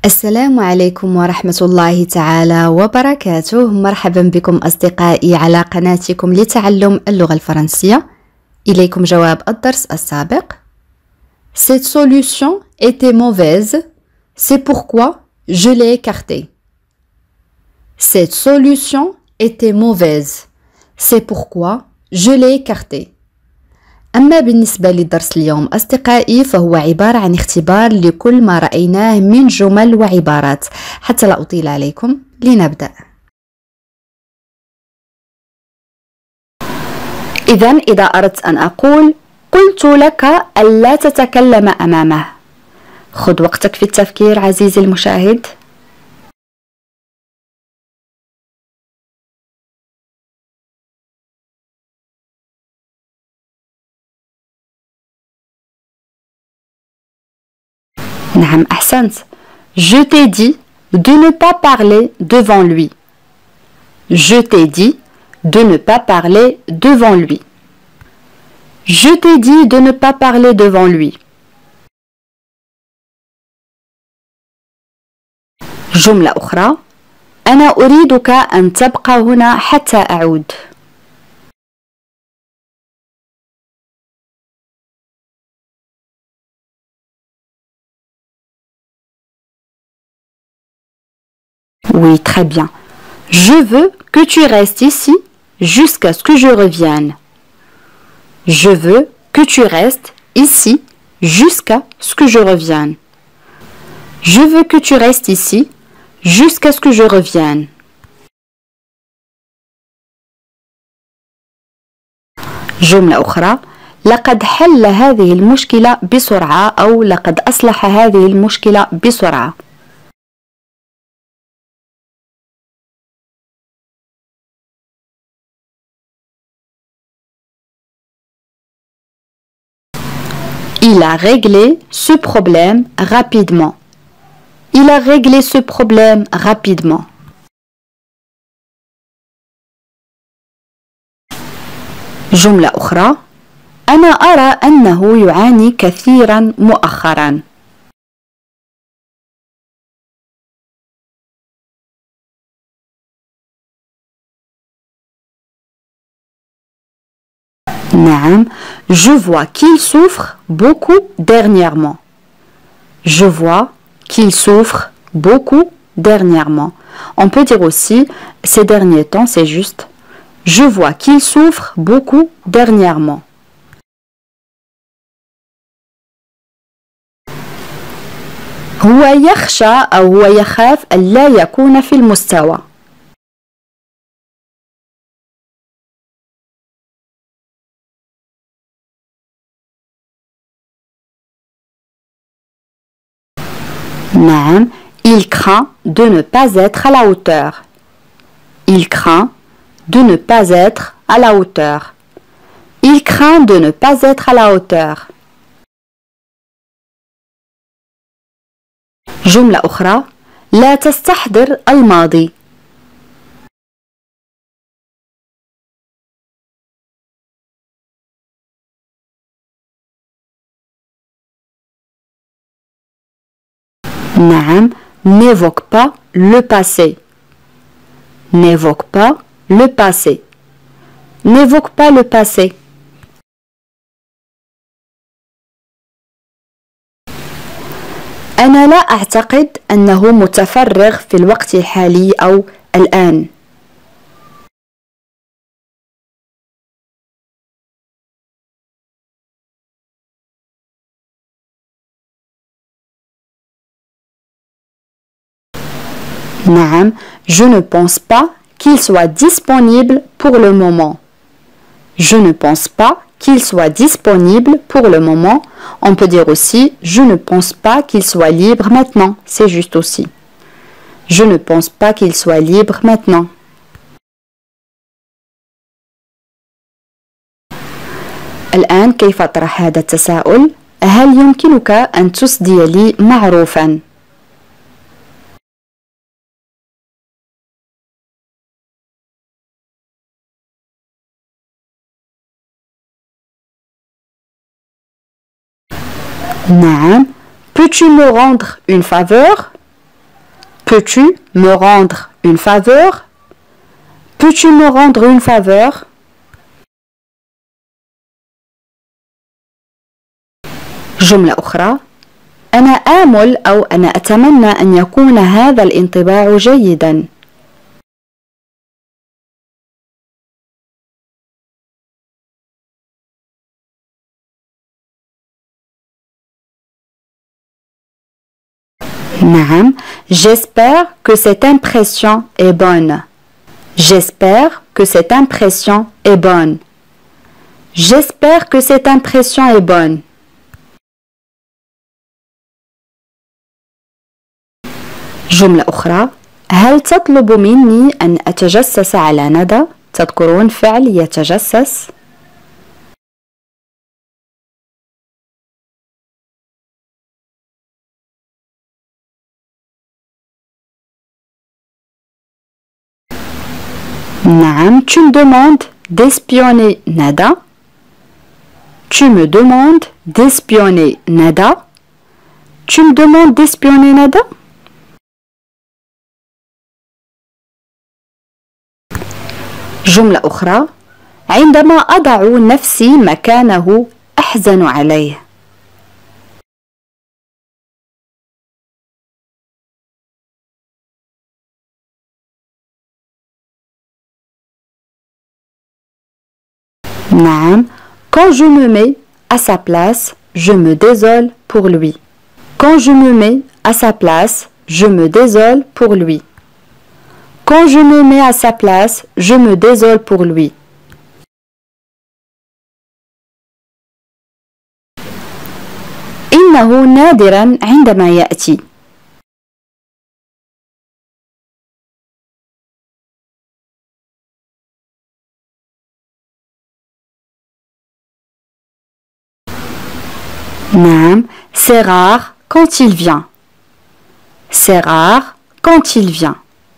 السلام عليكم ورحمة الله تعالى وبركاته. مرحبا بكم أصدقائي على قناتكم لتعلم اللغة الفرنسية. إليكم جواب الدرس السابق. Cette solution était mauvaise, c'est pourquoi je l'ai écartée. Cette solution était mauvaise, c'est pourquoi je l'ai écartée. أما بالنسبة لدرس اليوم أصدقائي فهو عبارة عن اختبار لكل ما رأيناه من جمل وعبارات. حتى لا أطيل عليكم لنبدأ. إذا أردت أن أقول قلت لك ألا تتكلم أمامه، خذ وقتك في التفكير عزيزي المشاهد. نعم أحسنت. Je t'ai dit de ne pas parler devant lui. Je t'ai dit de ne pas parler devant lui. Je t'ai dit de ne pas parler devant lui. جملة أخرى. أنا أريدك أن تبقى هنا حتى أعود. Oui, très bien. Je veux que tu restes ici jusqu'à ce que je revienne. Je veux que tu restes ici jusqu'à ce que je revienne. Je veux que tu restes ici jusqu'à ce que je revienne. جملة أخرى. لقد حل هذه المشكلة بسرعة أو لقد أصلح هذه المشكلة بسرعة. Il a réglé ce problème rapidement. Il a réglé ce problème rapidement. جملة أخرى. أنا أرى أنه يعاني كثيرا مؤخرا. نعم. Je vois qu'il souffre beaucoup dernièrement. Je vois qu'il souffre beaucoup dernièrement. On peut dire aussi ces derniers temps, c'est juste. Je vois qu'il souffre beaucoup dernièrement. هو يخشى أو هو يخاف ألا يكون في المستوى. نعم. Il craint de ne pas être à la hauteur. Il craint de ne pas être à la hauteur. Il craint de ne pas être à la hauteur. جملة أخرى. لا تستحضر الماضي. نعم. N'évoque pas le passé. N'évoque pas le passé. N'évoque pas le passé. أنا لا أعتقد أنه متفرغ في الوقت الحالي أو الآن. نعم. Je ne pense pas qu'il soit disponible pour le moment. Je ne pense pas qu'il soit disponible pour le moment. On peut dire aussi je ne pense pas qu'il soit libre maintenant. C'est juste aussi. Je ne pense pas qu'il soit libre maintenant. الآن كيف أطرح هذا التساؤل؟ هل يمكنك أن تسدي لي معروفا؟ نعم. Peux-tu me rendre une faveur? Peux-tu me rendre une faveur? Peux-tu me rendre une faveur? جملة أخرى: أنا آمل أو أنا أتمنى أن يكون هذا الانطباع جيدا. نعم. J'espère que cette impression est bonne. J'espère que cette impression est bonne. J'espère que cette impression est bonne. جملة أخرى: هل تطلب مني أن أتجسس على ندى؟ تذكرون فعل يتجسس؟ نعم. Tu me demandes d'espionner Nada. Tu me demandes d'espionner Nada. Tu me demandes d'espionner Nada. جملة أخرى: عندما أضع نفسي مكانه أحزن عليه. نعم. Quand je me mets à sa place, je me désole pour lui. Quand je me mets à sa place, je me désole pour lui. Quand je me mets à sa place, je me désole pour lui. إنه نادرا عندما يأتي. نعم. C'est rare quand il vient. C'est rare quand il vient.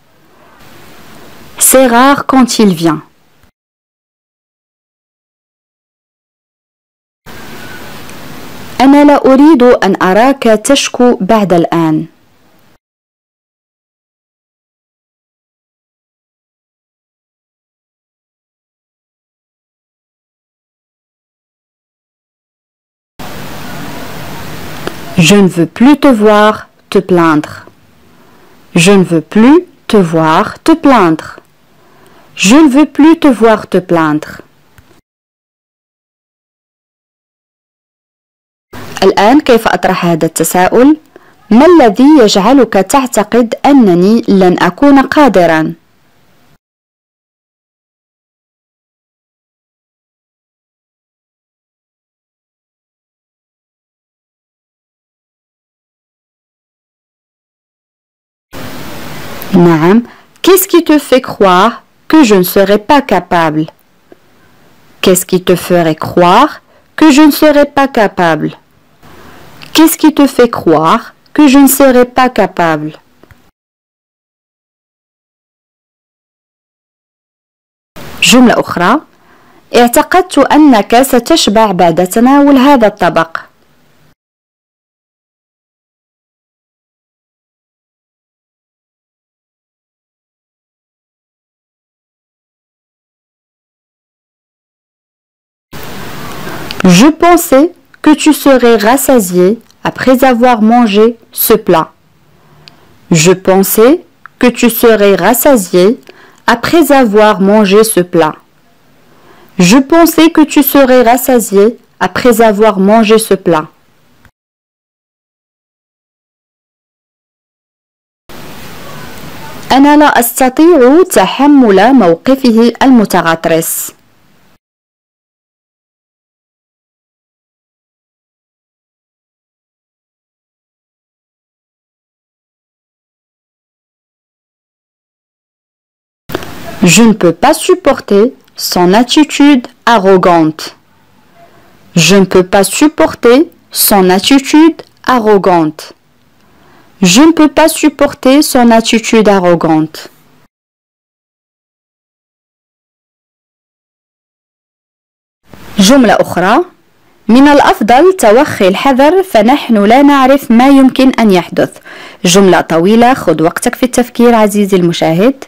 C'est rare quand il vient. أنا لا أريد أن أراك تشكو بعد الآن. Je ne veux plus te voir te plaindre. Je ne veux plus te voir te plaindre. Je ne veux plus te voir te plaindre. الآن كيف أطرح هذا التساؤل؟ ما الذي يجعلك تعتقد أنني لن أكون قادرا؟ نعم. Qu'est-ce qui te fait croire que je ne serai pas capable? Qu'est-ce qui te ferait croire que je ne serai pas capable? Qu'est-ce qui te fait croire que je ne serai pas capable? جملة أخرى: اعتقدت أنك ستشبع بعد تناول هذا الطبق. Je pensais que tu serais rassasié après avoir mangé ce plat. Je pensais que tu serais rassasié après avoir mangé ce plat. Je pensais que tu serais rassasié après avoir mangé ce plat. أنا لا أستطيع تحمل موقفه المتغطرس. Je ne peux pas supporter son attitude arrogante. Je ne peux pas supporter son attitude arrogante. Je ne peux pas supporter son attitude arrogante. جملة أخرى: من الأفضل توخي الحذر فنحن لا نعرف ما يمكن أن يحدث. جملة طويلة، خذ وقتك في التفكير عزيزي المشاهد.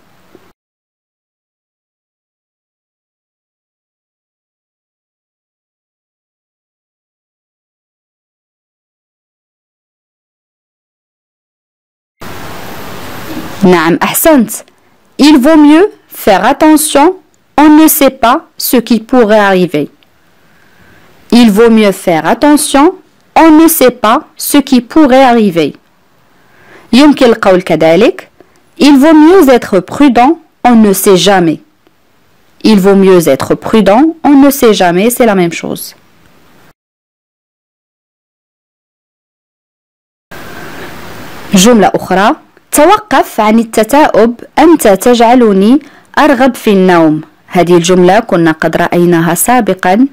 نعم أحسنت. Il vaut mieux faire attention, on ne sait pas ce qui pourrait arriver. Il vaut mieux faire attention, on ne sait pas ce qui pourrait arriver. يمكن القول كذلك Il vaut mieux être prudent, on ne sait jamais. Il vaut mieux être prudent, on ne sait jamais, c'est la même chose. جملة أخرى توقف عن التثاؤب أنت تجعلني أرغب في النوم. هذه الجملة كنا قد رأيناها سابقا.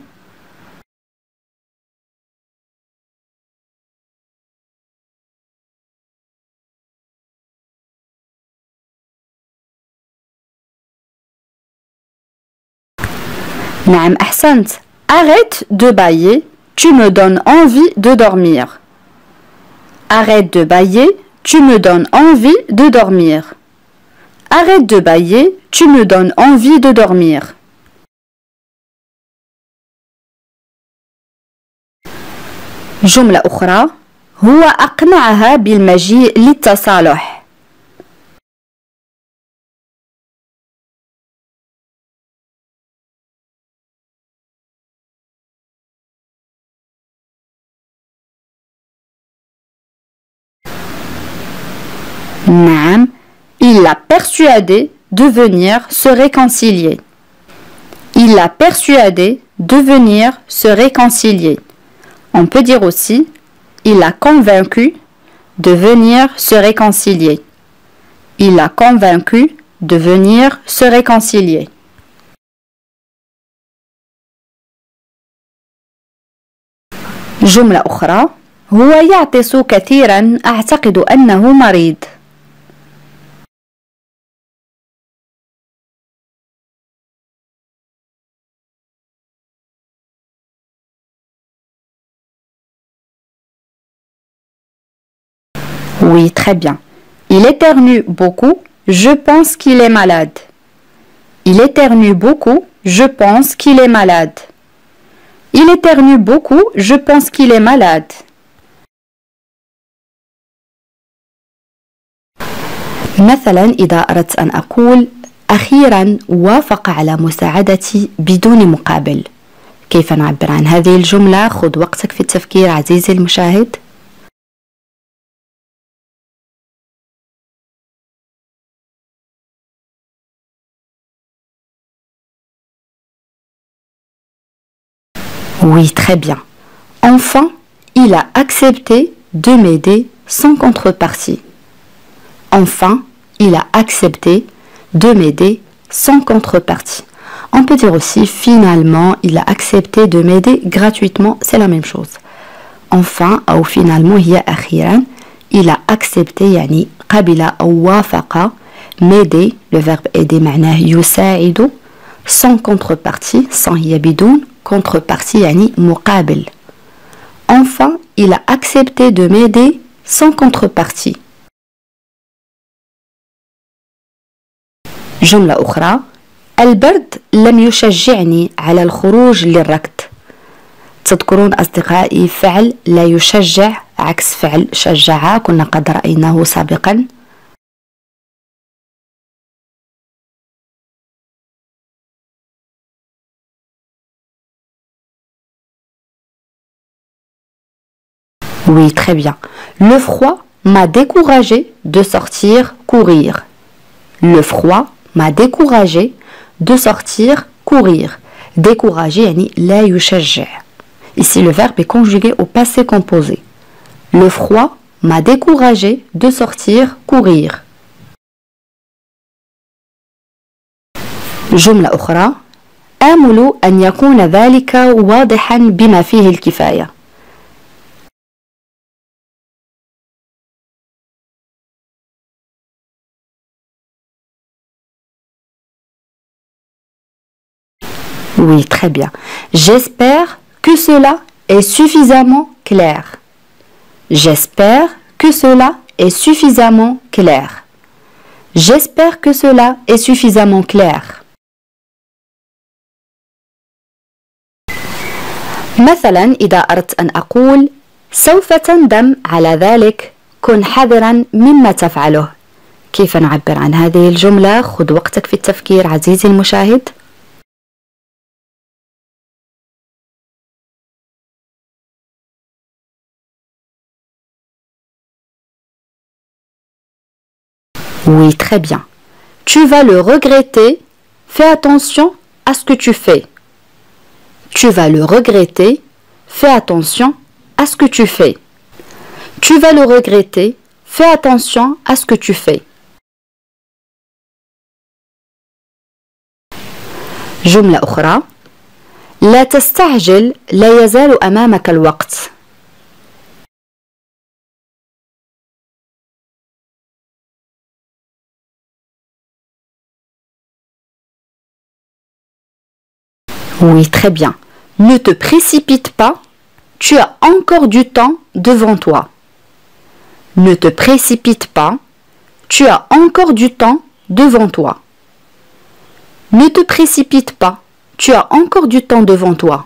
نعم أحسنت. Arrête de bailler, tu me donnes envie de dormir. Arrête de bailler, tu me donnes envie de dormir. Arrête de bailler, tu me donnes envie de dormir. جملة أخرى هو أقنعها بالمجيء للتصالح. نعم il l'a persuadé de venir se réconcilier. Il l'a persuadé de venir se réconcilier. On peut dire aussi il l'a convaincu de venir se réconcilier. Il l'a convaincu de venir se réconcilier. جملة أخرى هو يعطس كثيرا أعتقد أنه مريض. Oui, très bien. Il éternue beaucoup, je pense qu'il est malade. Il éternue beaucoup, je pense qu'il est malade. Il éternue beaucoup, je pense qu'il est malade. مثلا إذا أردت أن أقول أخيرا وافق على مساعدتي بدون مقابل، كيف نعبر عن هذه الجملة؟ خذ وقتك في التفكير عزيزي المشاهد. Oui, très bien. Enfin, il a accepté de m'aider sans contrepartie. Enfin, il a accepté de m'aider sans contrepartie. On peut dire aussi finalement, il a accepté de m'aider gratuitement, c'est la même chose. Enfin, ou finalement, هي أخيرا, il a accepté يعني قبل أو وافق m'aider, le verbe aider معناه يساعد sans contrepartie, sans هي بدون contrepartie يعني مقابل. Enfin, il a accepté de m'aider sans contrepartie. جملة أخرى البرد لم يشجعني على الخروج للركض. تذكرون أصدقائي فعل لا يشجع عكس فعل شجع كنا قد رأيناه سابقا. Oui, très bien. Le froid m'a découragé de sortir courir. Le froid m'a découragé de sortir courir. Décourager يعني لا يشجع. Ici le verbe est conjugué au passé composé. Le froid m'a découragé de sortir courir. جملة أخرى آمل أن يكون ذلك واضحا بما فيه الكفاية. Oui, très bien. J'espère que cela est suffisamment clair. J'espère que cela est suffisamment clair. J'espère que cela est suffisamment clair. مثلا إذا أردت أن أقول سوف تندم على ذلك كن حذرا مما تفعله. كيف نعبر عن هذه الجملة؟ خذ وقتك في التفكير عزيزي المشاهد. Oui, très bien. Tu vas le regretter. Fais attention à ce que tu fais. Tu vas le regretter. Fais attention à ce que tu fais. Tu vas le regretter. Fais attention à ce que tu fais. جملة أخرى. لا تستعجل، لا يزال أمامك الوقت. Oui, très bien. Ne te précipite pas, tu as encore du temps devant toi. Ne te précipite pas, tu as encore du temps devant toi. Ne te précipite pas, tu as encore du temps devant toi.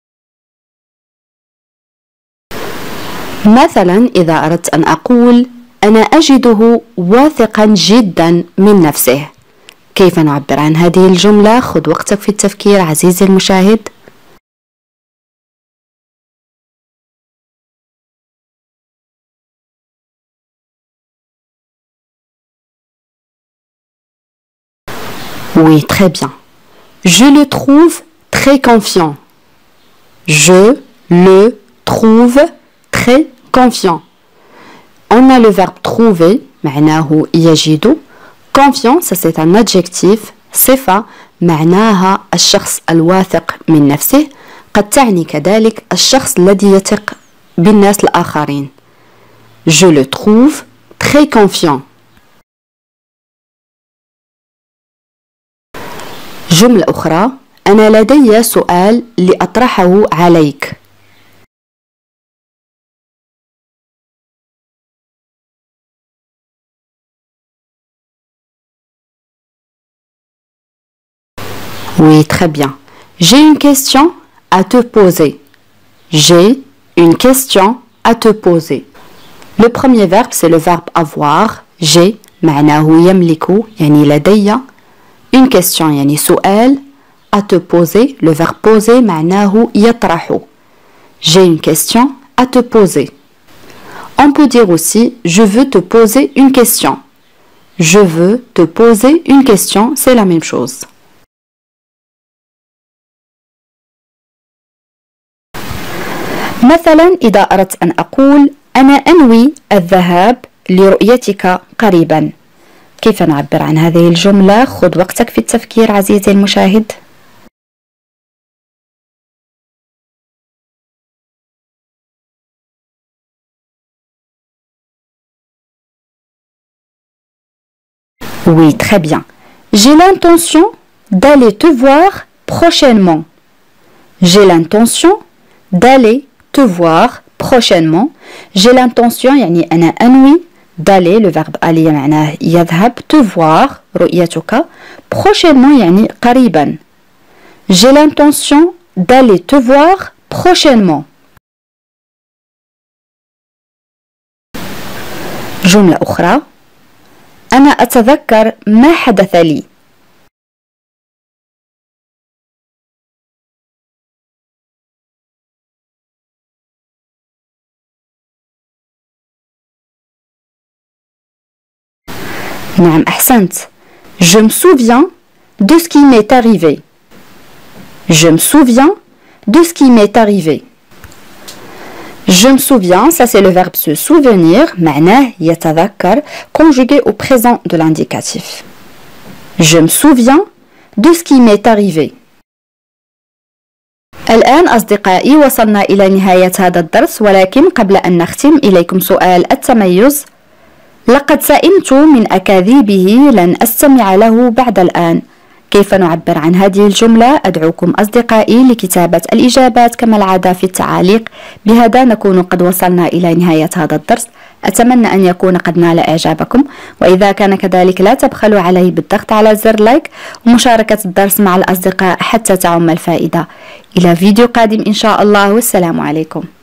مثلا إذا أردت أن أقول أنا أجده واثقا جدا من نفسه. كيف نعبر عن هذه الجملة؟ خذ وقتك في التفكير عزيزي المشاهد. Oui, très bien. Je le trouve très confiant. Je le trouve très confiant. On a le verbe trouver, معناه يجد. Confiant, ça c'est un adjectif. صفة معناها الشخص الواثق من نفسه. قد تعني كذلك الشخص الذي يثق بالناس الآخرين. Je le trouve très confiant. جملة أخرى. أنا لدي سؤال لأطرحه عليك. Oui, très bien. J'ai une question à te poser. J'ai une question à te poser. Le premier verbe, c'est le verbe avoir. J'ai معناه يملك يعني لدي. Une question يعني سؤال. À te poser, le verbe poser معناه يطرح. J'ai une question à te poser. On peut dire aussi je veux te poser une question. Je veux te poser une question, c'est la même chose. مثلا إذا أردت أن أقول أنا أنوي الذهاب لرؤيتك قريبا. كيف نعبر عن هذه الجملة؟ خذ وقتك في التفكير عزيزي المشاهد. Oui, très bien. J'ai l'intention d'aller te voir prochainement. J'ai l'intention d'aller te voir prochainement. J'ai l'intention يعني أنا أنوي d'aller le verbe aller معناه يذهب te voir رؤيتك prochainement يعني قريبا. J'ai l'intention d'aller te voir prochainement. جملة أخرى. أنا أتذكر ما حدث لي. نعم أحسنت. Je me souviens de ce qui m'est arrivé. Je me souviens de ce qui m'est arrivé. Je me souviens, ça c'est le verbe se souvenir, معناه يتذكر, conjugué au présent de l'indicatif. Je me souviens de ce qui m'est arrivé. الآن أصدقائي وصلنا إلى نهاية هذا الدرس، ولكن قبل أن نختم إليكم سؤال التميز. لقد سئمت من أكاذيبه، لن أستمع له بعد الآن. كيف نعبر عن هذه الجملة؟ أدعوكم أصدقائي لكتابة الإجابات كما العادة في التعاليق. بهذا نكون قد وصلنا إلى نهاية هذا الدرس. أتمنى أن يكون قد نال إعجابكم، وإذا كان كذلك لا تبخلوا علي بالضغط على زر لايك ومشاركة الدرس مع الأصدقاء حتى تعم الفائدة. إلى فيديو قادم إن شاء الله، والسلام عليكم.